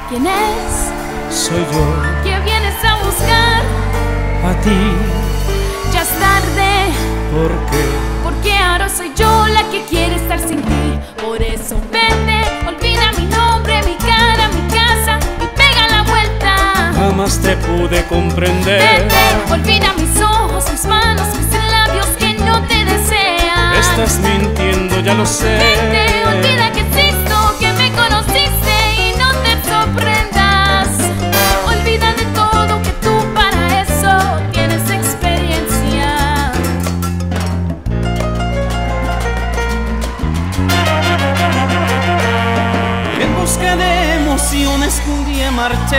¿Quién es? Soy yo. ¿Qué vienes a buscar? A ti. Ya es tarde. ¿Por qué? Porque ahora soy yo la que quiere estar sin ti. Por eso vete, olvida mi nombre, mi cara, mi casa y pega la vuelta. Jamás te pude comprender. Vete, olvida mis ojos, mis manos, mis labios que no te desean. Estás mintiendo, ya lo sé. Vete, olvida que existo, que me conociste y no te sorprendas. Olvida de todo, que tú para eso tienes experiencia. En busca de emociones que un día marché,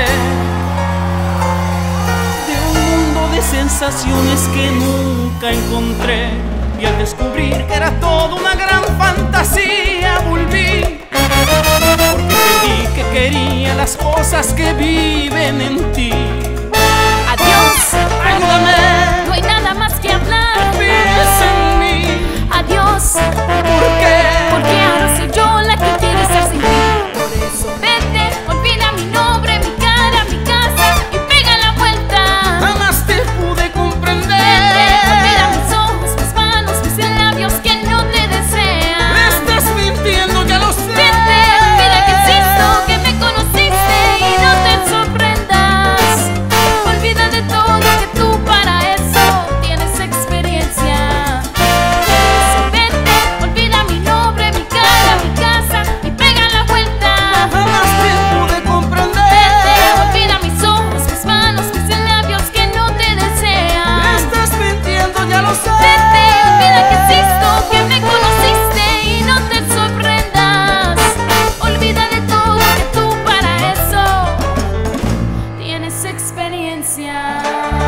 de un mundo de sensaciones que nunca encontré. Y al descubrir que era todo una gran fantasía, volví, porque entendí que quería las cosas que viven en ti. Adiós, Ayúdame, no hay nada más que hablar. piensa en mí. Adiós, ¿Por qué? porque ahora soy yo la que quiere estar sin ti. Por eso vete, olvida mi nombre, mi cara, mi casa y pega la vuelta. Jamás te pude comprender. Vete, olvida mis ojos, mis manos, mis labios que no te desean. Estás mintiendo, ya lo sé. Vete, olvida que existo, que me conociste y no te sorprendas. Olvida de todo, que tú para eso tienes experiencia. Por eso vete, olvida mi nombre, mi cara, mi casa y pega la vuelta. Jamás te pude comprender. Vete, olvida mis ojos, mis manos, mis labios que no te desean. Estás mintiendo, ya lo sé. Vete, olvida que existo, que me conociste y no te sorprendas. Olvida de todo, que tú para eso tienes experiencia.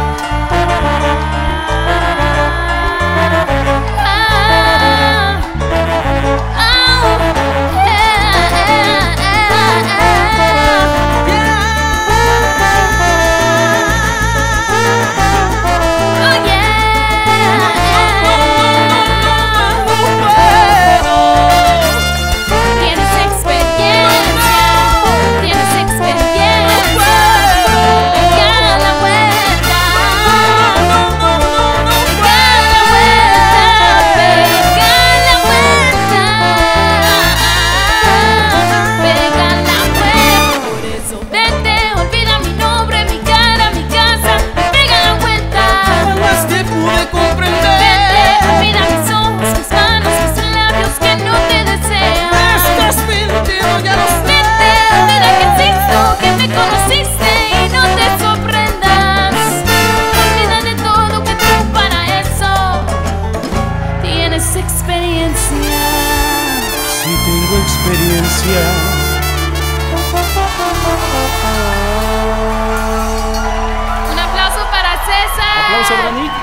Oh yeah. Tienes experiencia, tienes experiencia. Pega la vuelta, pega la vuelta, pega la vuelta. Por eso vete, olvida mi nombre, mi cara, mi casa y pega la vuelta. Jamás te pude comprender. Vete, olvida mis ojos, mis manos, mis labios que no te desean. Estás mintiendo, ya lo sé. Vete, olvida que existo, que me conociste y no te sorprendas. Olvida de todo, que tú para eso tienes experiencia. Sí tengo experiencia. Un aplauso para César. Aplauso, Veronique.